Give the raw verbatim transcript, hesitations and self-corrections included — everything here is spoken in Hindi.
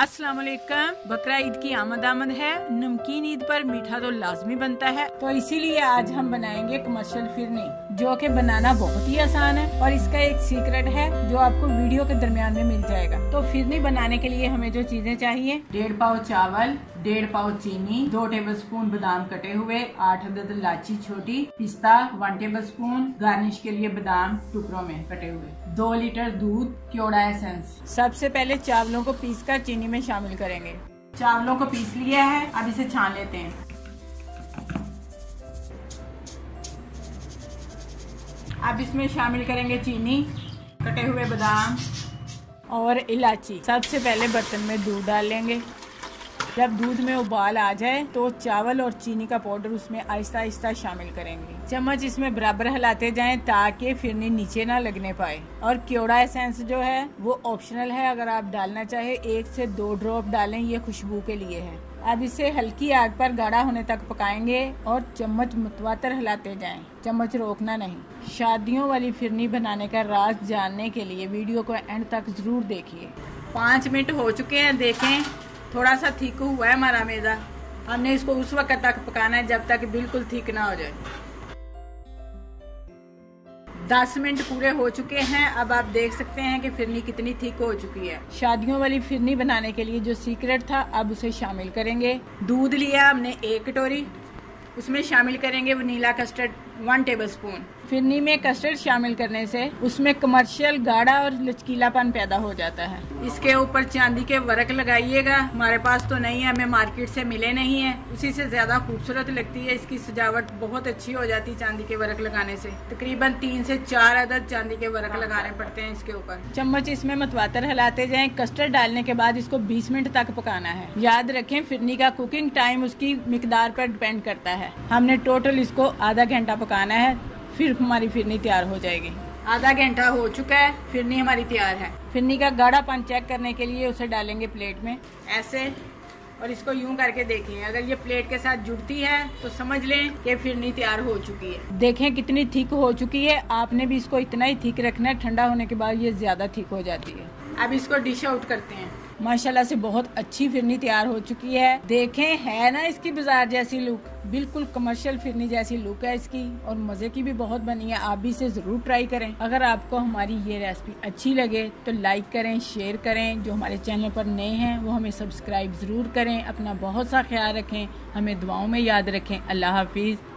अस्सलाम वालेकुम। बकरा ईद की आमद आमद है। नमकीन ईद पर मीठा तो लाजमी बनता है, तो इसीलिए आज हम बनाएंगे कमर्शियल फिरनी, जो कि बनाना बहुत ही आसान है और इसका एक सीक्रेट है जो आपको वीडियो के दरमियान में मिल जाएगा। तो फिरनी बनाने के लिए हमें जो चीजें चाहिए, डेढ़ पाव चावल, डेढ़ पाव चीनी, दो टेबल स्पून बादाम कटे हुए, आठ अदद इलायची छोटी, पिस्ता वन टेबल स्पून, गार्निश के लिए बादाम टुकड़ों में कटे हुए, दो लीटर दूध, क्योड़ा एसेंस। सबसे पहले चावलों को पीस कर चीनी में शामिल करेंगे। चावलों को पीस लिया है, अब इसे छान लेते हैं। अब इसमें शामिल करेंगे चीनी, कटे हुए बादाम और इलायची। सबसे पहले बर्तन में दूध डाल लेंगे। जब दूध में उबाल आ जाए तो चावल और चीनी का पाउडर उसमें आहिस्ता आहिस्ता शामिल करेंगे। चम्मच इसमें बराबर हिलाते जाएं ताकि फिरनी नीचे ना लगने पाए। और क्योड़ा एसेंस जो है वो ऑप्शनल है, अगर आप डालना चाहे एक से दो ड्रॉप डालें, ये खुशबू के लिए है। अब इसे हल्की आग पर गाढ़ा होने तक पकाएंगे और चम्मच मुतवातर हिलाते जाएं, चम्मच रोकना नहीं। शादियों वाली फिरनी बनाने का राज जानने के लिए वीडियो को एंड तक जरूर देखिए। पाँच मिनट हो चुके हैं, देखें थोड़ा सा थिक हुआ है हमारा मैदा। हमने इसको उस वक्त तक पकाना है जब तक बिल्कुल थिक ना हो जाए। दस मिनट पूरे हो चुके हैं। अब आप देख सकते हैं कि फिरनी कितनी थिक हो चुकी है। शादियों वाली फिरनी बनाने के लिए जो सीक्रेट था, अब उसे शामिल करेंगे। दूध लिया हमने एक कटोरी, उसमें शामिल करेंगे vanilla custard one tablespoon. फिरनी में कस्टर्ड शामिल करने से उसमें कमर्शियल गाढ़ा और लचकीलापन पैदा हो जाता है। इसके ऊपर चांदी के वर्क लगाइएगा। हमारे पास तो नहीं है, हमें मार्केट से मिले नहीं है, उसी से ज्यादा खूबसूरत लगती है। इसकी सजावट बहुत अच्छी हो जाती है चांदी के वर्क लगाने से। तकरीबन तीन से चार अदद चांदी के वर्क लगाने पड़ते हैं इसके ऊपर। चम्मच इसमें मतवातर हिलाते जाएं। कस्टर्ड डालने के बाद इसको बीस मिनट तक पकाना है। याद रखें फिरनी का कुकिंग टाइम उसकी मिकदार पर डिपेंड करता है। हमने टोटल इसको आधा घंटा पकाना है, फिर हमारी फिरनी तैयार हो जाएगी। आधा घंटा हो चुका है, फिरनी हमारी तैयार है। फिरनी का गाढ़ापन चेक करने के लिए उसे डालेंगे प्लेट में ऐसे, और इसको यूं करके देखें। अगर ये प्लेट के साथ जुड़ती है तो समझ लें कि फिरनी तैयार हो चुकी है। देखें कितनी थिक हो चुकी है। आपने भी इसको इतना ही थिक रखना है, ठंडा होने के बाद ये ज्यादा थिक हो जाती है। अब इसको डिश आउट करते हैं। माशाल्लाह से बहुत अच्छी फिरनी तैयार हो चुकी है। देखें है ना इसकी बाजार जैसी लुक, बिल्कुल कमर्शियल फिरनी जैसी लुक है इसकी, और मजे की भी बहुत बनी है। आप भी इसे जरूर ट्राई करें। अगर आपको हमारी ये रेसिपी अच्छी लगे तो लाइक करें, शेयर करें। जो हमारे चैनल पर नए हैं वो हमें सब्सक्राइब जरूर करें। अपना बहुत सा ख्याल रखें, हमें दुआओं में याद रखें। अल्लाह हाफिज।